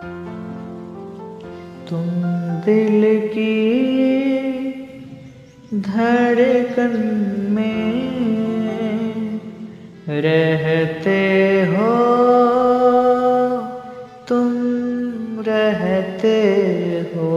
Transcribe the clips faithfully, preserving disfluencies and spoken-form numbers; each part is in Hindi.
तुम दिल की धड़कन में रहते हो, तुम रहते हो।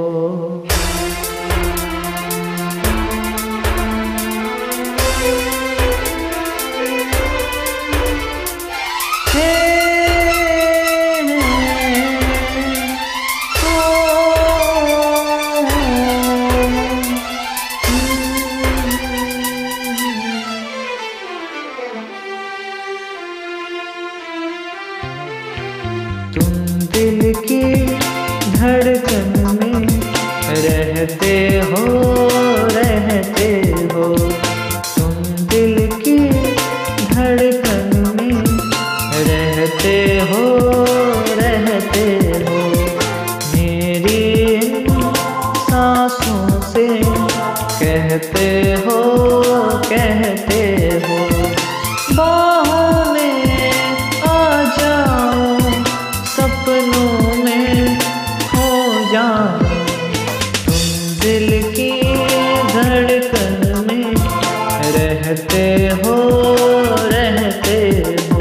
तुम दिल की धड़कन में रहते हो, रहते हो। तुम दिल की धड़कन में रहते हो, रहते हो। मेरी सांसों से कहते हो, कहते हो। बाहों में आ जाओ, सपनों में खो जाओ। तुम दिल की धड़कन में रहते हो, रहते हो।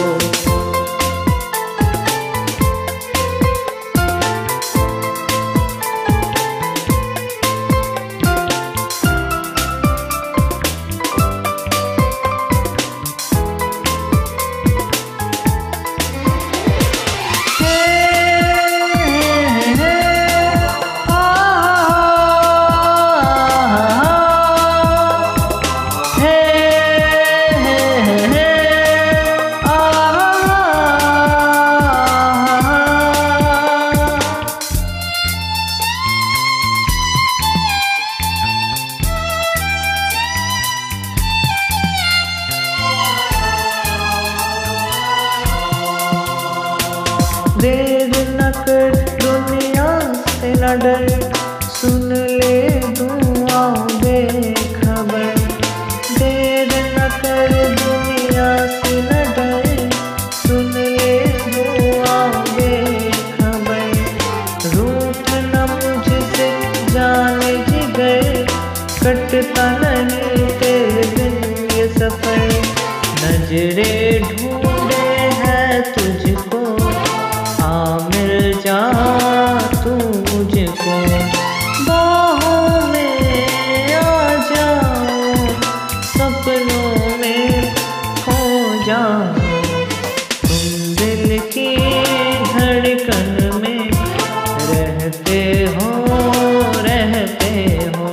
देर न कर दुनिया से न डर, सुन ले दुआओं बेखबर। देर न कर दुनिया से न डर, सुन ले दुआओं बेखबर। रूठ न मुझसे जाने जिगर, कटता नहीं तेरे बिन ये सफर। नजरे ढूंढे है तुझको, आ मिल जा तू मुझको। बाहों में आ जाओ, सपनों में खो जाओ। तुम दिल की धड़कन में रहते हो, रहते हो।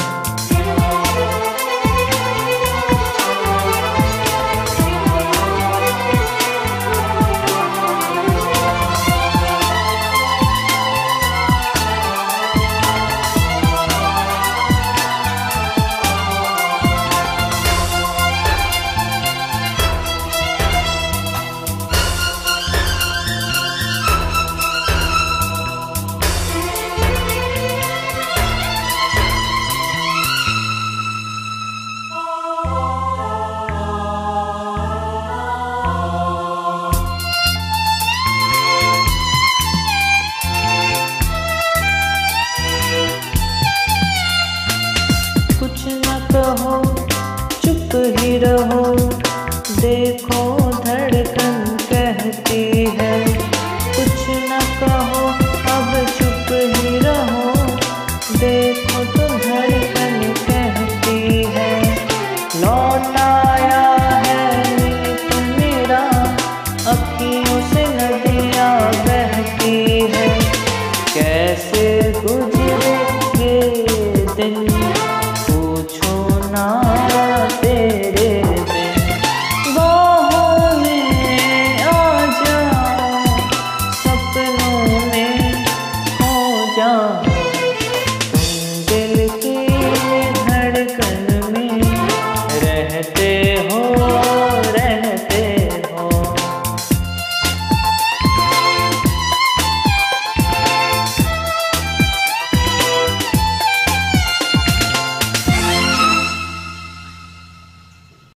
कुछ न कहो, चुप ही रहो, देखो धड़कन कहती है। कुछ न कहो, अब चुप ही रहो, देखो तो धड़कन कहती है। लौट आया है नीत मेरा, अखियों से नदियाँ बहती है। कैसे गुजरे ये दिन, पूछो ना तेरे बिन। बाहों में आ जाओ, सपनों में खो जाओ।